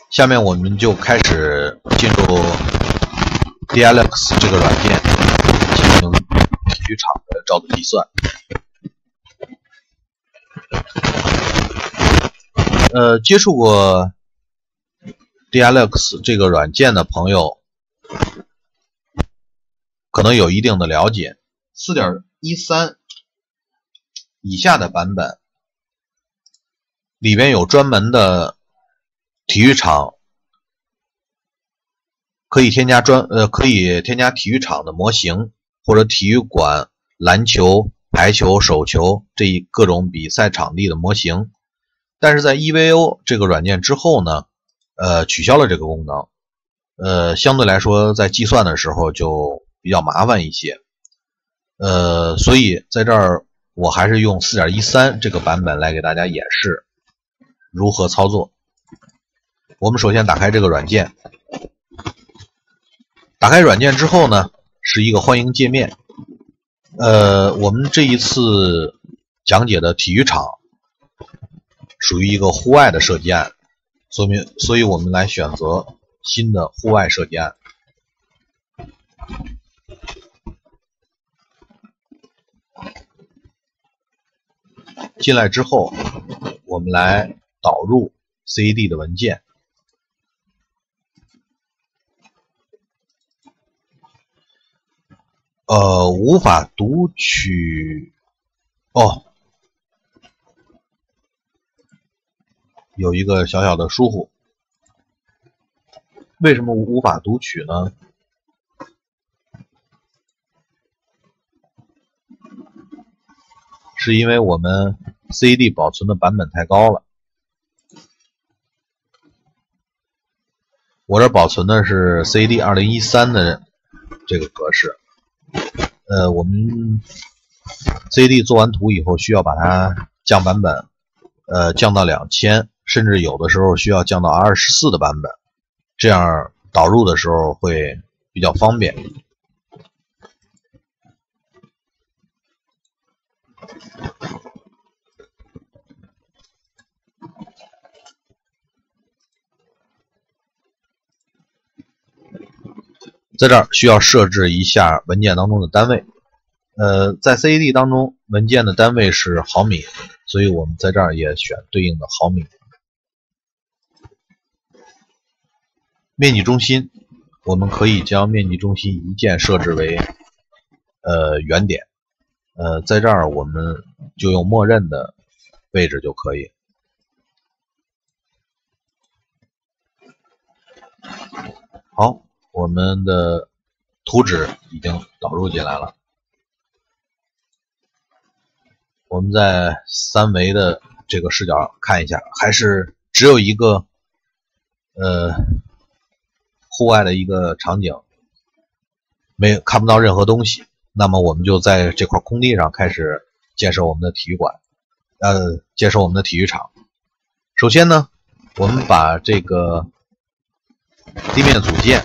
下面我们就开始进入 Dialux 这个软件进行体育场的照度计算。接触过 Dialux 这个软件的朋友可能有一定的了解。4.13 以下的版本里边有专门的体育场，可以添加体育场的模型，或者体育馆、篮球、排球、手球这各种比赛场地的模型。但是在 EVO 这个软件之后呢，取消了这个功能。相对来说在计算的时候就比较麻烦一些。所以在这儿我还是用 4.13 这个版本来给大家演示如何操作。我们首先打开这个软件，打开软件之后呢，是一个欢迎界面。我们这一次讲解的体育场属于一个户外的设计案，所以我们来选择新的户外设计案。进来之后，我们来导入 CAD 的文件。无法读取有一个小小的疏忽。为什么无法读取呢？是因为我们 CAD 保存的版本太高了。我这保存的是 CAD 2013的这个格式。我们 CAD 做完图以后需要把它降版本，降到2000，甚至有的时候需要降到 R14 的版本，这样导入的时候会比较方便。在这儿需要设置一下文件当中的单位。在 CAD 当中文件的单位是毫米，所以我们在这儿也选对应的毫米。面积中心，我们可以将面积中心一键设置为原点。在这儿我们就用默认的位置就可以。好，我们的图纸已经导入进来了。我们在3维的这个视角看一下，还是只有一个户外的一个场景，看不到任何东西。那么我们就在这块空地上开始建设我们的体育馆，建设我们的体育场。首先呢，我们把这个地面组件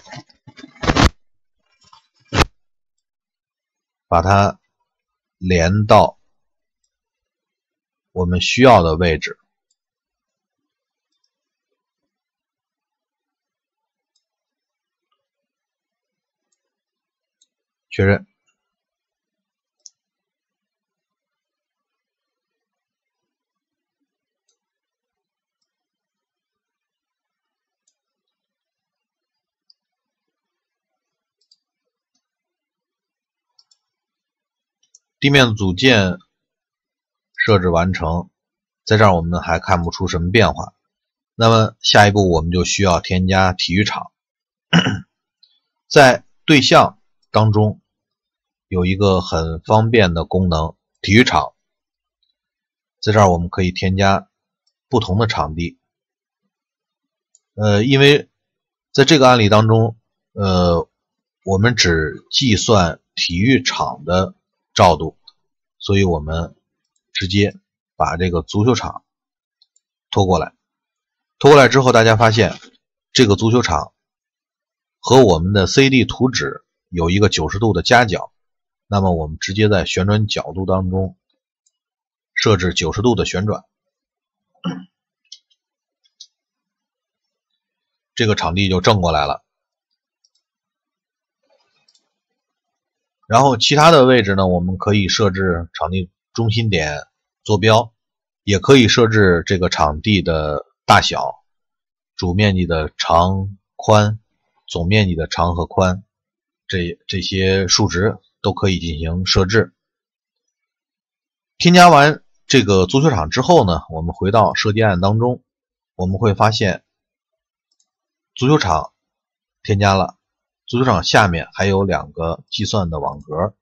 把它连到我们需要的位置。确认。地面组件设置完成，在这儿我们还看不出什么变化。那么下一步我们就需要添加体育场。在对象当中有一个很方便的功能，体育场。在这儿我们可以添加不同的场地。因为在这个案例当中，我们只计算体育场的照度，所以我们直接把这个足球场拖过来。拖过来之后，大家发现这个足球场和我们的 CAD 图纸有一个90度的夹角，那么我们直接在旋转角度当中设置90度的旋转。 这个场地就正过来了。然后其他的位置呢，我们可以设置场地中心点坐标，也可以设置这个场地的大小，主面积的长宽，总面积的长和宽，这些数值都可以进行设置。添加完这个足球场之后呢，我们回到设计案当中，我们会发现足球场添加了，足球场下面还有2个计算的网格，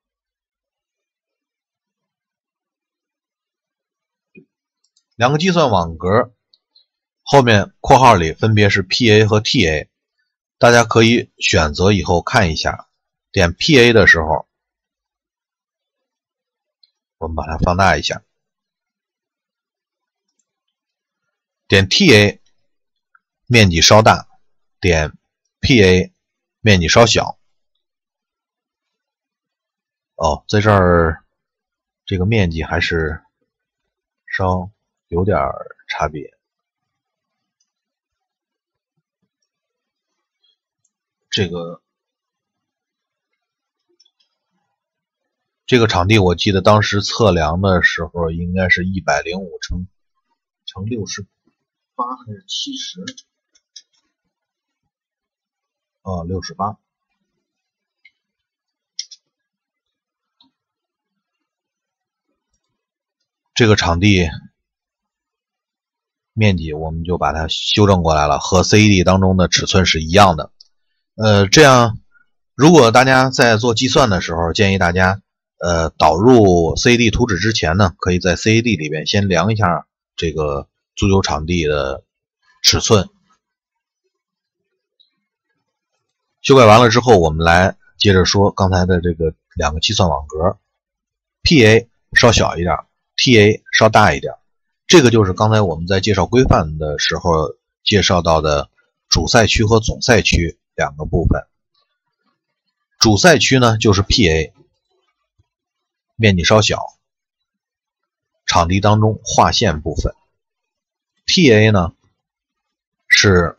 两个计算网格后面括号里分别是 PA 和 TA， 大家可以选择以后看一下。点 PA 的时候，我们把它放大一下，点 TA 面积稍大，点 PA 面积稍小。哦，在这儿这个面积还是稍有点差别。这个场地我记得当时测量的时候应该是105乘68还是70？ 68。这个场地面积我们就把它修正过来了，和 CAD 当中的尺寸是一样的。这样如果大家在做计算的时候，建议大家导入 CAD 图纸之前呢，可以在 CAD 里边先量一下这个足球场地的尺寸。修改完了之后，我们来接着说刚才的这个2个计算网格 ，PA 稍小一点 ，TA 稍大一点。这个就是刚才我们在介绍规范的时候介绍到的主赛区和总赛区2个部分。主赛区呢就是 PA， 面积稍小，场地当中划线部分。TA 呢是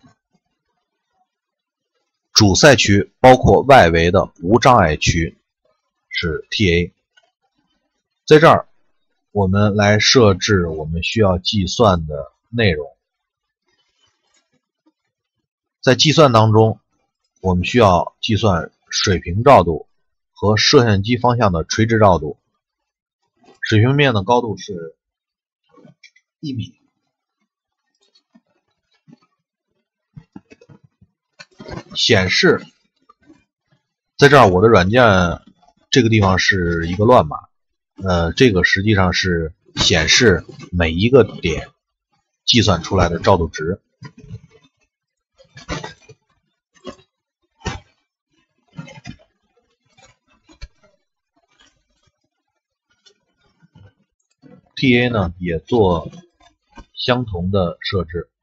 主赛区，包括外围的无障碍区是 TA。在这儿我们来设置我们需要计算的内容。在计算当中，我们需要计算水平照度和摄像机方向的垂直照度。水平面的高度是1米。显示，在这儿我的软件这个地方是一个乱码，这个实际上是显示每一个点计算出来的照度值。TA 呢也做相同的设置。